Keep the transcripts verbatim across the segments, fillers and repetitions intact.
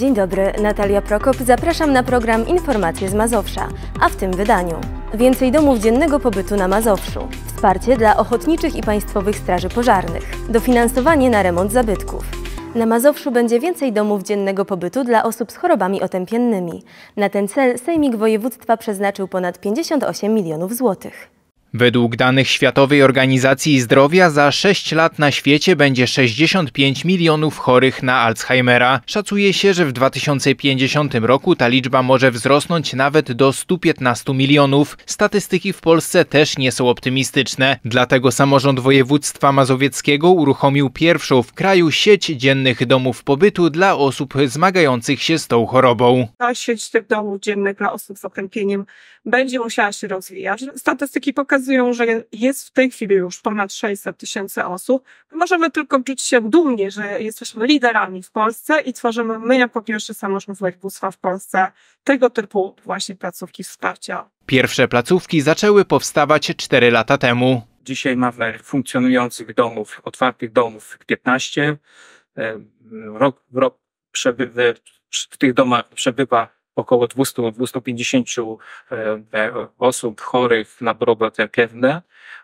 Dzień dobry, Natalia Prokop. Zapraszam na program Informacje z Mazowsza, a w tym wydaniu więcej domów dziennego pobytu na Mazowszu, wsparcie dla ochotniczych i państwowych straży pożarnych, dofinansowanie na remont zabytków. Na Mazowszu będzie więcej domów dziennego pobytu dla osób z chorobami otępiennymi. Na ten cel Sejmik Województwa przeznaczył ponad pięćdziesiąt osiem milionów złotych. Według danych Światowej Organizacji Zdrowia za sześć lat na świecie będzie sześćdziesiąt pięć milionów chorych na Alzheimera. Szacuje się, że w dwa tysiące pięćdziesiątym roku ta liczba może wzrosnąć nawet do stu piętnastu milionów. Statystyki w Polsce też nie są optymistyczne. Dlatego samorząd województwa mazowieckiego uruchomił pierwszą w kraju sieć dziennych domów pobytu dla osób zmagających się z tą chorobą. Ta sieć tych domów dziennych dla osób z otępieniem będzie musiała się rozwijać. Statystyki pokazują, że jest w tej chwili już ponad sześćset tysięcy osób. Możemy tylko czuć się dumnie, że jesteśmy liderami w Polsce i tworzymy my jako pierwszy samorząd województwa w Polsce tego typu właśnie placówki wsparcia. Pierwsze placówki zaczęły powstawać cztery lata temu. Dzisiaj mamy funkcjonujących domów, otwartych domów piętnaście. Rok w rok przebywa, w tych domach przebywa około dwieście do dwustu pięćdziesięciu osób chorych na choroby otępienne.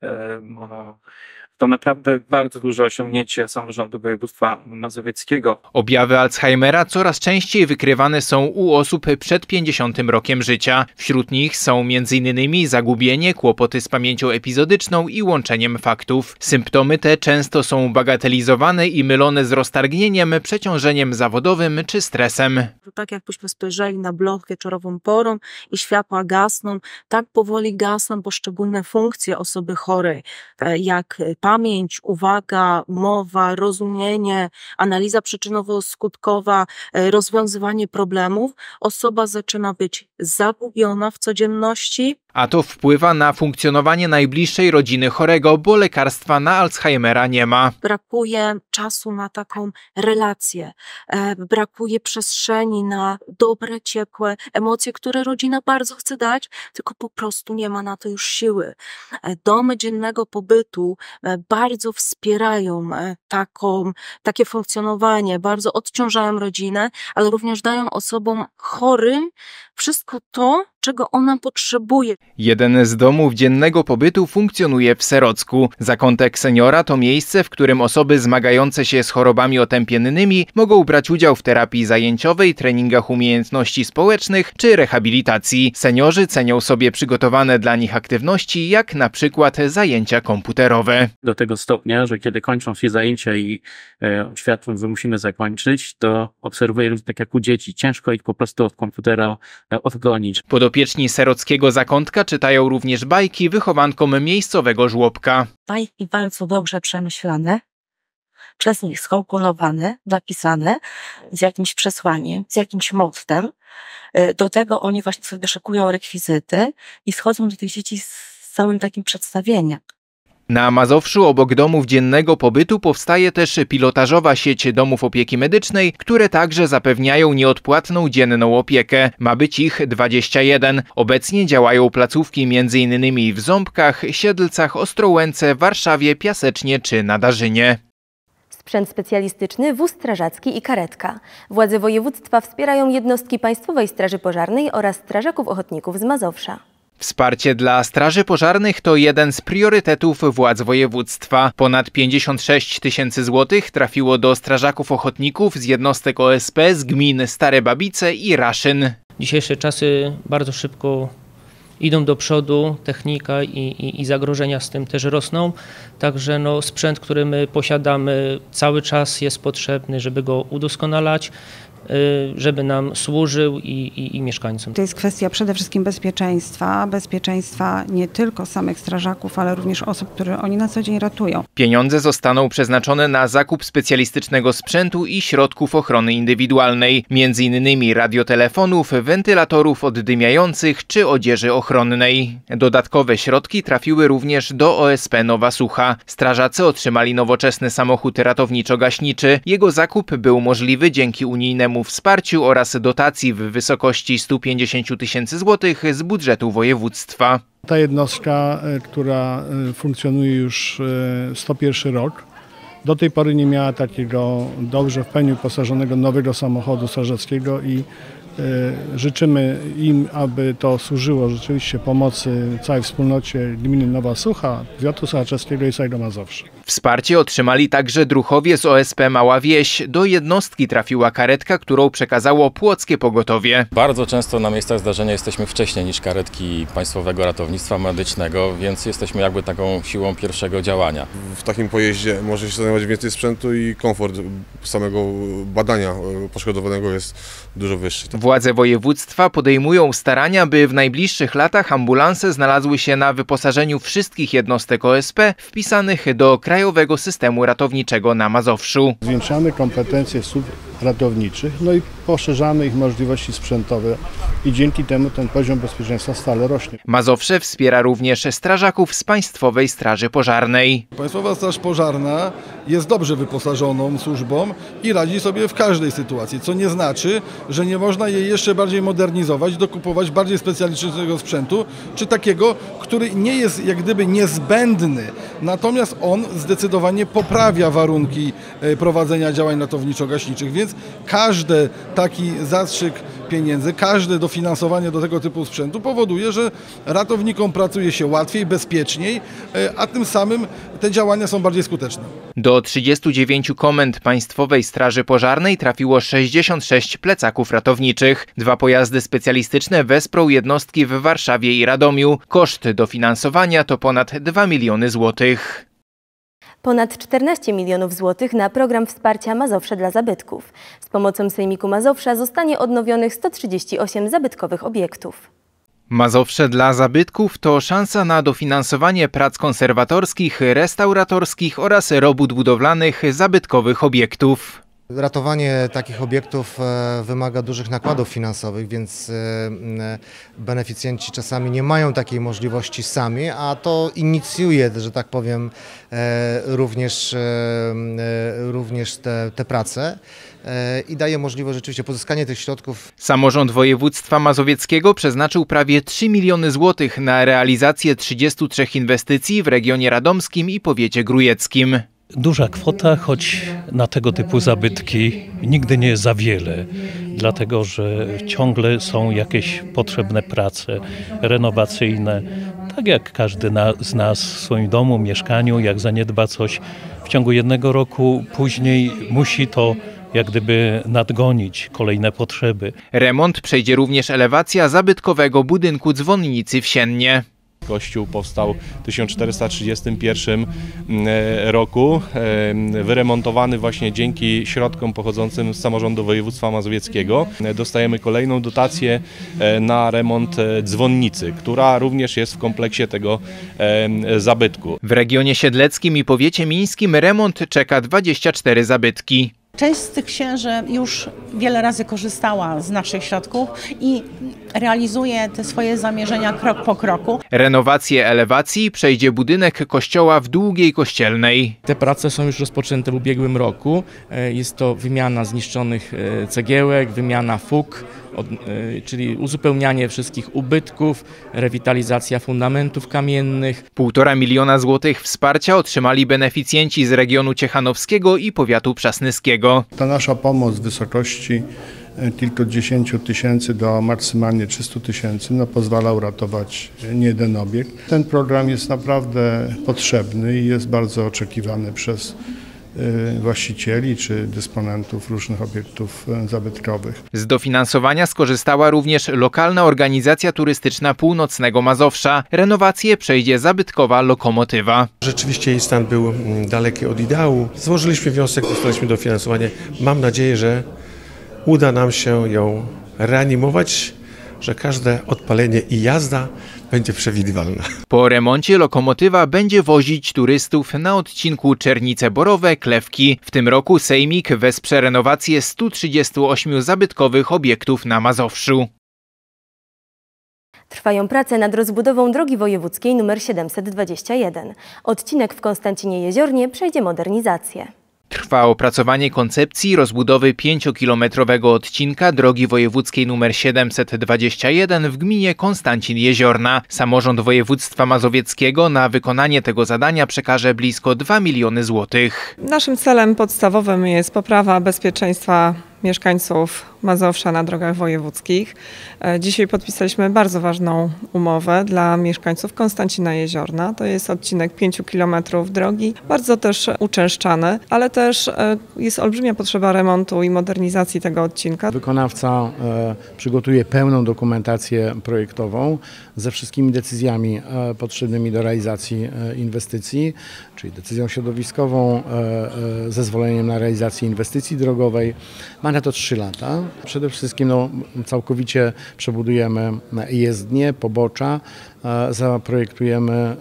To naprawdę bardzo duże osiągnięcie samorządu województwa mazowieckiego. Objawy Alzheimera coraz częściej wykrywane są u osób przed pięćdziesiątym rokiem życia. Wśród nich są między innymi zagubienie, kłopoty z pamięcią epizodyczną i łączeniem faktów. Symptomy te często są bagatelizowane i mylone z roztargnieniem, przeciążeniem zawodowym czy stresem. Tak jakbyśmy spojrzeli na blok wieczorową porą i światła gasną, tak powoli gasną poszczególne funkcje osoby chorej, jak pamięć, uwaga, mowa, rozumienie, analiza przyczynowo-skutkowa, rozwiązywanie problemów. Osoba zaczyna być zagubiona w codzienności. A to wpływa na funkcjonowanie najbliższej rodziny chorego, bo lekarstwa na Alzheimera nie ma. Brakuje czasu na taką relację, brakuje przestrzeni na dobre, ciepłe emocje, które rodzina bardzo chce dać, tylko po prostu nie ma na to już siły. Domy dziennego pobytu bardzo wspierają taką, takie funkcjonowanie, bardzo odciążają rodzinę, ale również dają osobom chorym wszystko to, czego ona potrzebuje. Jeden z domów dziennego pobytu funkcjonuje w Serocku. Zakątek Seniora to miejsce, w którym osoby zmagające się z chorobami otępiennymi mogą brać udział w terapii zajęciowej, treningach umiejętności społecznych czy rehabilitacji. Seniorzy cenią sobie przygotowane dla nich aktywności, jak na przykład zajęcia komputerowe. Do tego stopnia, że kiedy kończą się zajęcia i e, światłem, że musimy zakończyć, to obserwuję, tak jak u dzieci, ciężko ich po prostu od komputera e, odgonić. Podopieczni serockiego zakątka czytają również bajki wychowankom miejscowego żłobka. Bajki bardzo dobrze przemyślane, przez nich skomponowane, napisane z jakimś przesłaniem, z jakimś mottem. Do tego oni właśnie sobie szykują rekwizyty i schodzą do tych dzieci z całym takim przedstawieniem. Na Mazowszu obok domów dziennego pobytu powstaje też pilotażowa sieć domów opieki medycznej, które także zapewniają nieodpłatną dzienną opiekę. Ma być ich dwadzieścia jeden. Obecnie działają placówki między innymi w Ząbkach, Siedlcach, Ostrołęce, Warszawie, Piasecznie czy Nadarzynie. Sprzęt specjalistyczny, wóz strażacki i karetka. Władze województwa wspierają jednostki Państwowej Straży Pożarnej oraz strażaków ochotników z Mazowsza. Wsparcie dla straży pożarnych to jeden z priorytetów władz województwa. Ponad pięćdziesiąt sześć tysięcy złotych trafiło do strażaków ochotników z jednostek O S P z gmin Stare Babice i Raszyn. Dzisiejsze czasy bardzo szybko idą do przodu, technika i, i, i zagrożenia z tym też rosną. Także no, sprzęt, który my posiadamy, cały czas jest potrzebny, żeby go udoskonalać, żeby nam służył i, i, i mieszkańcom. To jest kwestia przede wszystkim bezpieczeństwa, bezpieczeństwa nie tylko samych strażaków, ale również osób, które oni na co dzień ratują. Pieniądze zostaną przeznaczone na zakup specjalistycznego sprzętu i środków ochrony indywidualnej, między innymi radiotelefonów, wentylatorów oddymiających czy odzieży ochronnej. Dodatkowe środki trafiły również do O S P Nowa Sucha. Strażacy otrzymali nowoczesny samochód ratowniczo-gaśniczy. Jego zakup był możliwy dzięki unijnemu wsparciu oraz dotacji w wysokości stu pięćdziesięciu tysięcy złotych z budżetu województwa. Ta jednostka, która funkcjonuje już sto pierwszy rok, do tej pory nie miała takiego dobrze w pełni wyposażonego nowego samochodu strażackiego i życzymy im, aby to służyło rzeczywiście pomocy całej wspólnocie gminy Nowa Sucha, powiatu sochaczeskiego i całego Mazowsza. Wsparcie otrzymali także druhowie z O S P Mała Wieś. Do jednostki trafiła karetka, którą przekazało płockie pogotowie. Bardzo często na miejscach zdarzenia jesteśmy wcześniej niż karetki Państwowego Ratownictwa Medycznego, więc jesteśmy jakby taką siłą pierwszego działania. W takim pojeździe może się znajdować więcej sprzętu i komfort samego badania poszkodowanego jest dużo wyższy. Władze województwa podejmują starania, by w najbliższych latach ambulanse znalazły się na wyposażeniu wszystkich jednostek O S P wpisanych do Krajowego Systemu Ratowniczego na Mazowszu. Zwiększamy kompetencje służb ratowniczych, no i poszerzamy ich możliwości sprzętowe i dzięki temu ten poziom bezpieczeństwa stale rośnie. Mazowsze wspiera również strażaków z Państwowej Straży Pożarnej. Państwowa Straż Pożarna jest dobrze wyposażoną służbą i radzi sobie w każdej sytuacji, co nie znaczy, że nie można jej jeszcze bardziej modernizować, dokupować bardziej specjalistycznego sprzętu, czy takiego, który nie jest jak gdyby niezbędny, natomiast on zdecydowanie poprawia warunki prowadzenia działań ratowniczo-gaśniczych, więc każdy taki zastrzyk pieniędzy, każde dofinansowanie do tego typu sprzętu powoduje, że ratownikom pracuje się łatwiej, bezpieczniej, a tym samym te działania są bardziej skuteczne. Do trzydziestu dziewięciu komend Państwowej Straży Pożarnej trafiło sześćdziesiąt sześć plecaków ratowniczych. Dwa pojazdy specjalistyczne wesprą jednostki w Warszawie i Radomiu. Koszt dofinansowania to ponad dwa miliony złotych. Ponad czternaście milionów złotych na program wsparcia Mazowsze dla zabytków. Z pomocą Sejmiku Mazowsza zostanie odnowionych sto trzydzieści osiem zabytkowych obiektów. Mazowsze dla zabytków to szansa na dofinansowanie prac konserwatorskich, restauratorskich oraz robót budowlanych zabytkowych obiektów. Ratowanie takich obiektów wymaga dużych nakładów finansowych, więc beneficjenci czasami nie mają takiej możliwości sami, a to inicjuje, że tak powiem, również, również te, te prace i daje możliwość rzeczywiście pozyskania tych środków. Samorząd województwa mazowieckiego przeznaczył prawie trzy miliony złotych na realizację trzydziestu trzech inwestycji w regionie radomskim i powiecie grójeckim. Duża kwota, choć na tego typu zabytki nigdy nie jest za wiele, dlatego że ciągle są jakieś potrzebne prace renowacyjne. Tak jak każdy na, z nas w swoim domu, mieszkaniu, jak zaniedba coś w ciągu jednego roku, później musi to jak gdyby nadgonić kolejne potrzeby. Remont przejdzie również elewacja zabytkowego budynku dzwonnicy w Siennie. Kościół powstał w tysiąc czterysta trzydziestym pierwszym roku, wyremontowany właśnie dzięki środkom pochodzącym z samorządu województwa mazowieckiego. Dostajemy kolejną dotację na remont dzwonnicy, która również jest w kompleksie tego zabytku. W regionie siedleckim i powiecie mińskim remont czeka dwadzieścia cztery zabytki. Część z tych księży już wiele razy korzystała z naszych środków i realizuje te swoje zamierzenia krok po kroku. Renowację elewacji przejdzie budynek kościoła w Długiej Kościelnej. Te prace są już rozpoczęte w ubiegłym roku. Jest to wymiana zniszczonych cegiełek, wymiana fug, czyli uzupełnianie wszystkich ubytków, rewitalizacja fundamentów kamiennych. Półtora miliona złotych wsparcia otrzymali beneficjenci z regionu ciechanowskiego i powiatu przasnyskiego. Ta nasza pomoc w wysokości kilkudziesięciu tysięcy do maksymalnie trzystu tysięcy no, pozwala uratować nie jeden obiekt. Ten program jest naprawdę potrzebny i jest bardzo oczekiwany przez właścicieli czy dysponentów różnych obiektów zabytkowych. Z dofinansowania skorzystała również lokalna organizacja turystyczna Północnego Mazowsza. Renowację przejdzie zabytkowa lokomotywa. Rzeczywiście jej stan był daleki od ideału. Złożyliśmy wniosek, dostaliśmy dofinansowanie. Mam nadzieję, że uda nam się ją reanimować, że każde odpalenie i jazda będzie przewidywalna. Po remoncie lokomotywa będzie wozić turystów na odcinku Czernice-Borowe-Klewki. W tym roku Sejmik wesprze renowację stu trzydziestu ośmiu zabytkowych obiektów na Mazowszu. Trwają prace nad rozbudową drogi wojewódzkiej nr siedemset dwadzieścia jeden. Odcinek w Konstancinie Jeziornie przejdzie modernizację. Trwa opracowanie koncepcji rozbudowy pięciokilometrowego odcinka drogi wojewódzkiej nr siedemset dwadzieścia jeden w gminie Konstancin-Jeziorna. Samorząd województwa mazowieckiego na wykonanie tego zadania przekaże blisko dwa miliony złotych. Naszym celem podstawowym jest poprawa bezpieczeństwa mieszkańców Mazowsza na drogach wojewódzkich. Dzisiaj podpisaliśmy bardzo ważną umowę dla mieszkańców Konstancina-Jeziorna. To jest odcinek pięciu kilometrów drogi, bardzo też uczęszczany, ale też jest olbrzymia potrzeba remontu i modernizacji tego odcinka. Wykonawca przygotuje pełną dokumentację projektową ze wszystkimi decyzjami potrzebnymi do realizacji inwestycji, czyli decyzją środowiskową, zezwoleniem na realizację inwestycji drogowej. Ma na to trzy lata. Przede wszystkim no, całkowicie przebudujemy jezdnie, pobocza, zaprojektujemy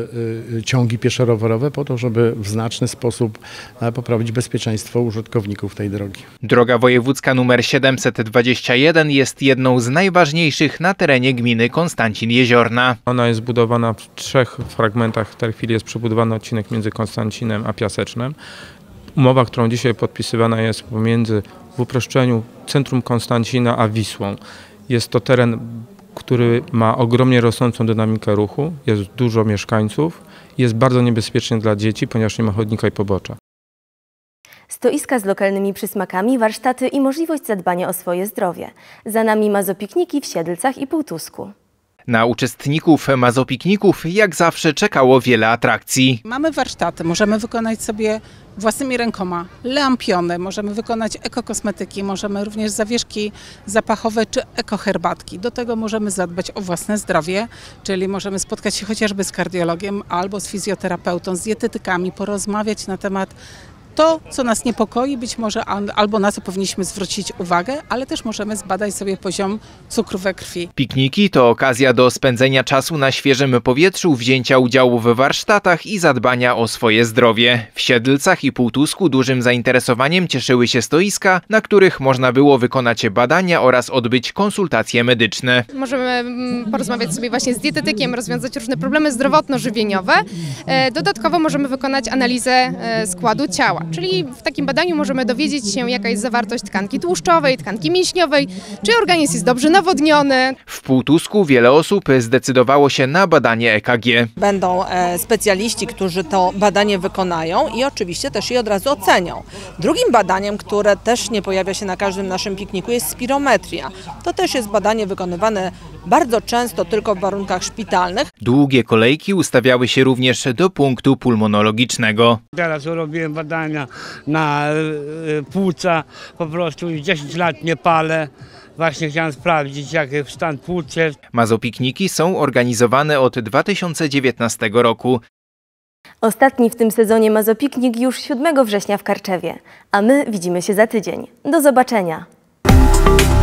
ciągi pieszo-rowerowe po to, żeby w znaczny sposób poprawić bezpieczeństwo użytkowników tej drogi. Droga wojewódzka nr siedemset dwadzieścia jeden jest jedną z najważniejszych na terenie gminy Konstancin-Jeziorna. Ona jest budowana w trzech fragmentach. W tej chwili jest przebudowany odcinek między Konstancinem a Piasecznem. Umowa, którą dzisiaj podpisywana jest pomiędzy w uproszczeniu centrum Konstancina a Wisłą. Jest to teren, który ma ogromnie rosnącą dynamikę ruchu, jest dużo mieszkańców, jest bardzo niebezpieczny dla dzieci, ponieważ nie ma chodnika i pobocza. Stoiska z lokalnymi przysmakami, warsztaty i możliwość zadbania o swoje zdrowie. Za nami mazopikniki w Siedlcach i Półtusku. Na uczestników mazopikników jak zawsze czekało wiele atrakcji. Mamy warsztaty, możemy wykonać sobie własnymi rękoma lampiony, możemy wykonać ekokosmetyki, możemy również zawieszki zapachowe czy ekoherbatki. Do tego możemy zadbać o własne zdrowie, czyli możemy spotkać się chociażby z kardiologiem albo z fizjoterapeutą, z dietetykami, porozmawiać na temat to, co nas niepokoi, być może albo na co powinniśmy zwrócić uwagę, ale też możemy zbadać sobie poziom cukru we krwi. Pikniki to okazja do spędzenia czasu na świeżym powietrzu, wzięcia udziału w warsztatach i zadbania o swoje zdrowie. W Siedlcach i Półtusku dużym zainteresowaniem cieszyły się stoiska, na których można było wykonać badania oraz odbyć konsultacje medyczne. Możemy porozmawiać sobie właśnie z dietetykiem, rozwiązać różne problemy zdrowotno-żywieniowe. Dodatkowo możemy wykonać analizę składu ciała. Czyli w takim badaniu możemy dowiedzieć się, jaka jest zawartość tkanki tłuszczowej, tkanki mięśniowej, czy organizm jest dobrze nawodniony. W Półtusku wiele osób zdecydowało się na badanie E K G. Będą specjaliści, którzy to badanie wykonają i oczywiście też je od razu ocenią. Drugim badaniem, które też nie pojawia się na każdym naszym pikniku, jest spirometria. To też jest badanie wykonywane bardzo często tylko w warunkach szpitalnych. Długie kolejki ustawiały się również do punktu pulmonologicznego. Teraz robiłem badania na płuca, po prostu już dziesięć lat nie palę. Właśnie chciałem sprawdzić, jaki jest stan płuc. Mazopikniki są organizowane od dwa tysiące dziewiętnastego roku. Ostatni w tym sezonie mazopiknik już siódmego września w Karczewie, a my widzimy się za tydzień. Do zobaczenia!